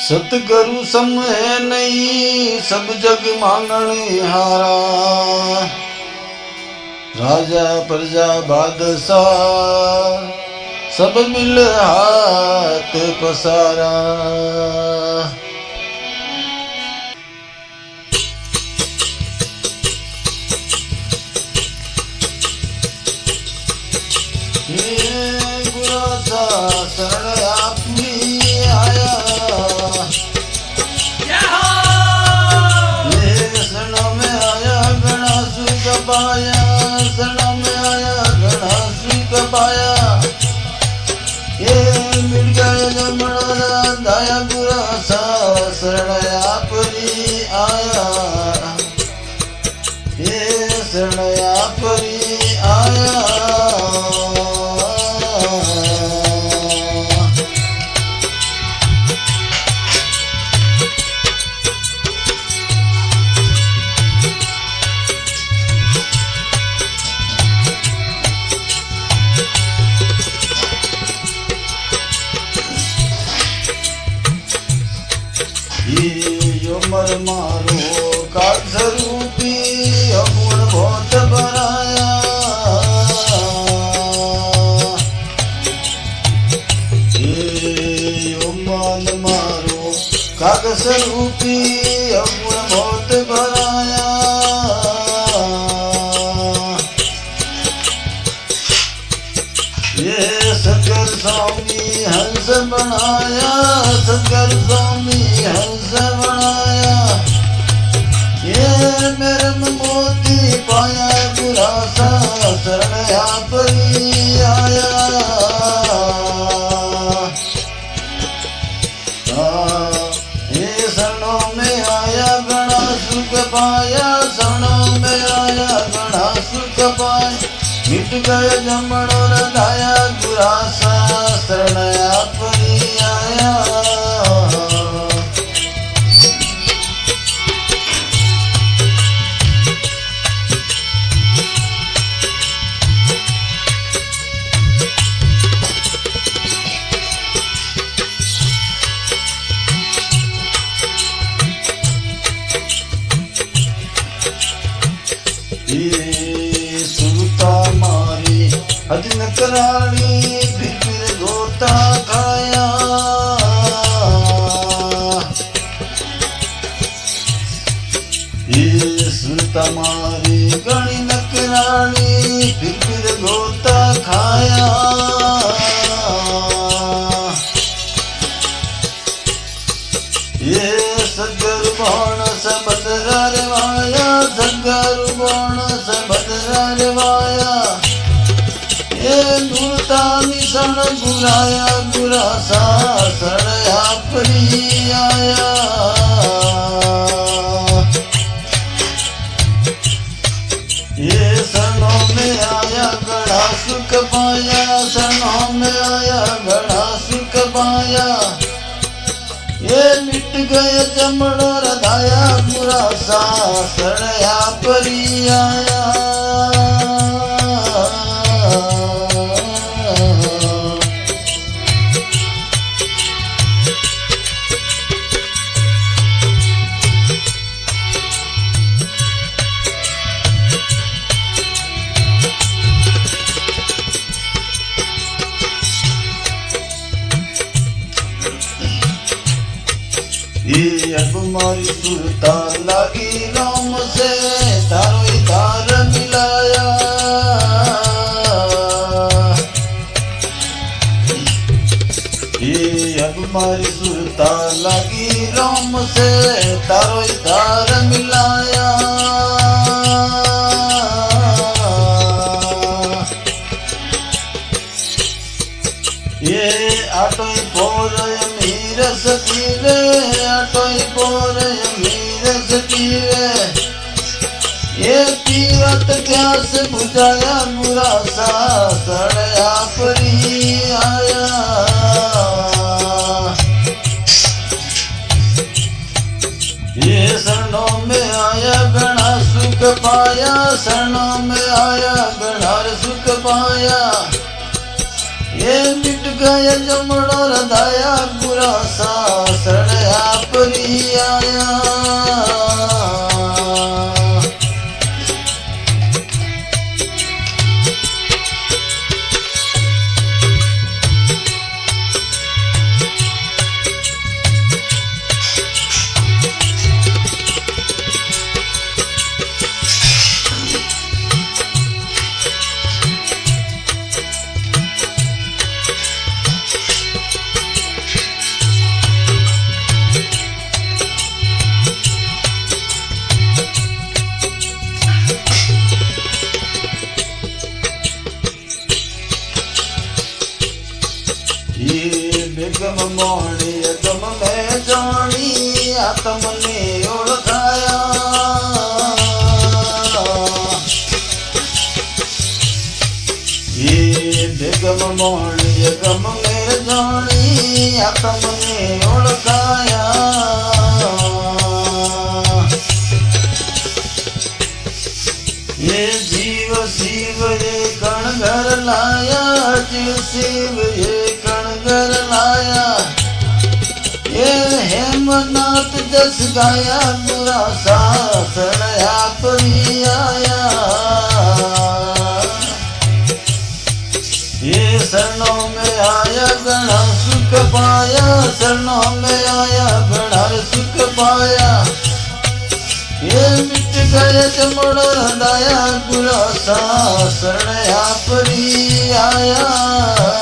सतगुरु सम है नहीं सब जग मांगण हारा। राजा प्रजा बादशाह सब मिल हाथ पसारा। शरण आपनी आया ये शरणों में आया घना सुख पाया। शरणों में आया घना सुख पाया। ये मिट गए जमना दाया बुरा सा शरण आपनी आया। ये शरण आपनी आया। मर मारो काल स्वरूपी अपूर्ण बहुत बनाया। यो मान मारो काग स्वरूपी अपूर्ण बहुत बनाया। ये सतगुरु स्वामी हंस बनाया। सतगुरु स्वामी हंस बनाया। ये मेरे मोती पाया बुरा सा शरण आपनी आया। ये शरणों में आया घना सुख पाया। शरणों में आया घना सुख पाया। मिट गए जमन और दाया बुरा सा शरण आपनी आया। अदिन कराली फिर गोता खाया। ये सुनता मारी गणी नकराली फिर गोता खाया। ये सदगुरु बाण सबद रवाया। सदगुरु बाण सबद रवाया। ये नूरता निशान बुलाया बुरा सा शरण आपनी आया। ये शरणों में आया घना सुख पाया। शरणों में आया घना सुख पाया। ये मिट गए जमन और दाया बुरा सा शरण आपनी आया। ये अब मारी सुरता लगी राम से तारो तार मिलाया। ये अब मारी सुरता लगी राम से तारो तार मिलाया। ये आटो पोर मीर सकीवे। आटोई पोर मीर सकीवे। ये पीवत प्यास बुझाया बुरा सा शरण आपनी आया। ये शरणों में आया घना सुख पाया। शरणों में आया घना सुख पाया। ये मिट गए जमड़ो हृदया गुरा सा शरण आपरी आया। गम मोहनी गम में जानी आत्म ने ओळखाया। ये बेगम मोहनी गम में जानी आत्म ने ओळखाया। ये जीव शिव ये कण घर लाया जीव शिव ये घर लाया। ये हेमनाथ जस गाया गुरा सा शरण आपरी आया। ये शरणों में आया घना सुख पाया शरणों में आया घना सुख पाया। ये मिट गए जमड़ो हृदया गुरा सा शरण आपरी आया।